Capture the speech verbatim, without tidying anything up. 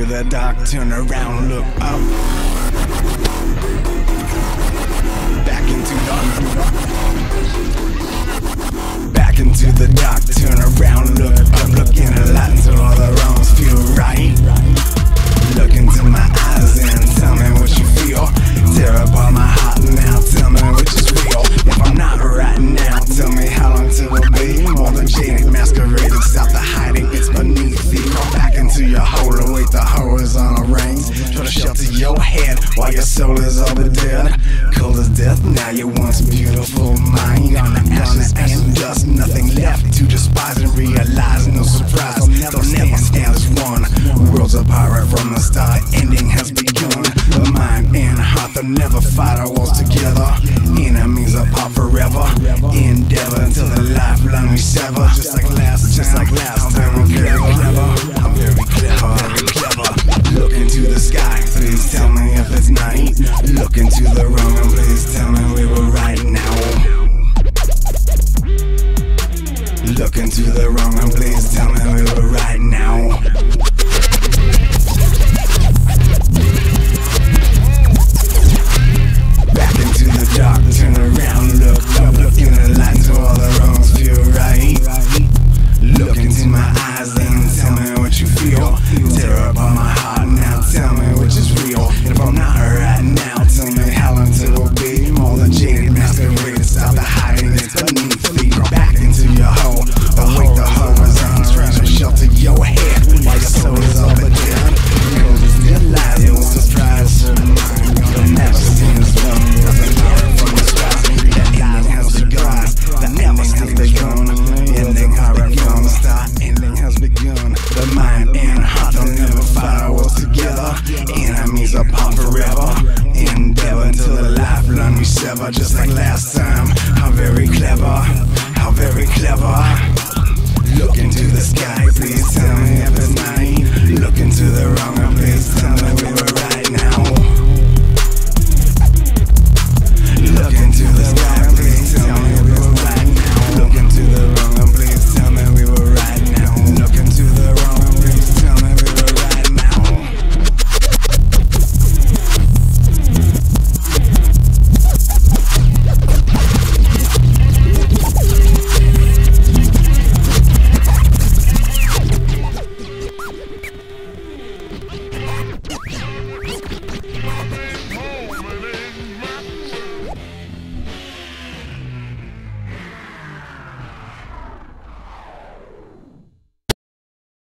the dark, turn around, look up. Back into the Back into the dark, turn around, look up. Look in the light until all the wrongs feel right. Look into my eyes and tell me what you feel. Tear apart my heart now, tell me which is real. If I'm not right now, tell me how long till we'll be. More than jaded, masqueraded stop, the hiding it's beneath thee. Crawl back into your hole, await the horizontal rains. Try to shelter your head while your soul is all but dead. Cold as death, now you're once beautiful mind. Gonna ashes and dust, nothing left to despise and realize. No surprise, they'll never stand as one. Worlds apart right from the start, ending has begun. The mind and heart, they'll never fight our wars together. Enemies apart forever. Endeavor until the lifeline we sever. Just like last, just like last time. I'm very clever. I'm very clever, very clever. Look into the sky, please tell me if it's night. Look into the room and please tell me we were right now. Look into the room and please tell me we were right now.